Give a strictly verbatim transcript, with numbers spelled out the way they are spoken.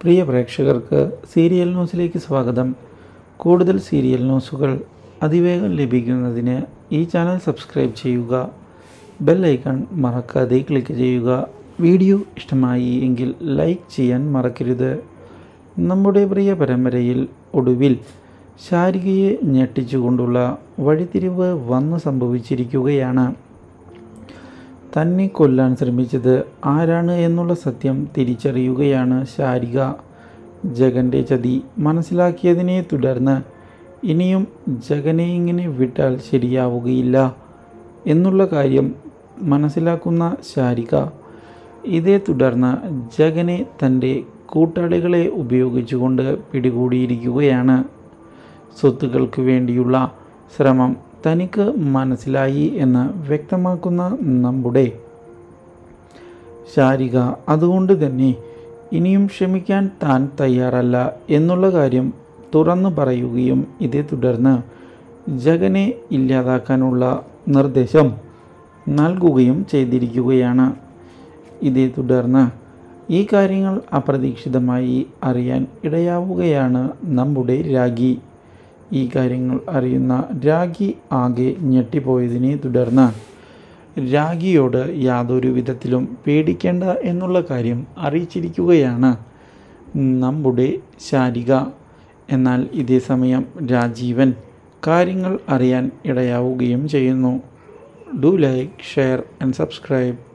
പ്രിയ പ്രേക്ഷകർക്ക് സീരിയൽ ന്യൂസിലേക്ക് സ്വാഗതം. കൂടുതൽ സീരിയൽ ന്യൂസുകൾ അതിവേഗം ലഭിക്കുന്നതിന് ഈ ചാനൽ സബ്സ്ക്രൈബ് ചെയ്യുക. ബെൽ ഐക്കൺ മറക്കാതെ ക്ലിക്ക് ചെയ്യുക. വീഡിയോ ഇഷ്ടമായി എങ്കിൽ ലൈക്ക് ചെയ്യാൻ മറക്കരുത്. നമ്മുടെ പ്രിയ പരമ്പരയിൽ ഒടുവിൽ ശാരികയെ ഞെട്ടിച്ചുകൊണ്ടുള്ള വഴിത്തിരിവ് വന്നു സംഭവിച്ചിരിക്കുകയാണ്. തന്നെ കൊല്ലാൻ ശ്രമിച്ചത് ആരാണ് എന്നുള്ള സത്യം തിരിച്ചറിയുകയാണ് ശാരിക. ജഗൻ്റെ ചതി മനസ്സിലാക്കിയതിനെ തുടർന്ന് ഇനിയും ജഗനെ ഇങ്ങനെ വിട്ടാൽ ശരിയാവുകയില്ല എന്നുള്ള കാര്യം മനസ്സിലാക്കുന്ന ശാരിക ഇതേ തുടർന്ന് ജഗനെ തൻ്റെ കൂട്ടാളികളെ ഉപയോഗിച്ചുകൊണ്ട് പിടികൂടിയിരിക്കുകയാണ്. സ്വത്തുക്കൾക്ക് വേണ്ടിയുള്ള ശ്രമം തനിക്ക് മനസ്സിലായി എന്ന് വ്യക്തമാക്കുന്ന നമ്മുടെ ശാരിക അതുകൊണ്ട് തന്നെ ഇനിയും ക്ഷമിക്കാൻ താൻ തയ്യാറല്ല എന്നുള്ള കാര്യം തുറന്നു പറയുകയും ഇതേ തുടർന്ന് ജഗനെ ഇല്ലാതാക്കാനുള്ള നിർദ്ദേശം നൽകുകയും ചെയ്തിരിക്കുകയാണ്. ഇതേ തുടർന്ന് ഈ കാര്യങ്ങൾ അപ്രതീക്ഷിതമായി അറിയാൻ ഇടയാവുകയാണ് നമ്മുടെ രാഖി. ഈ കാര്യങ്ങൾ അറിയുന്ന രാഖി ആകെ ഞെട്ടിപ്പോയതിനെ തുടർന്ന് രാഖിയോട് യാതൊരു വിധത്തിലും പേടിക്കേണ്ട എന്നുള്ള കാര്യം അറിയിച്ചിരിക്കുകയാണ് നമ്മുടെ ശാരിക. എന്നാൽ ഇതേ സമയം രാജീവൻ കാര്യങ്ങൾ അറിയാൻ ഇടയാവുകയും ചെയ്യുന്നു. Do like, share and subscribe.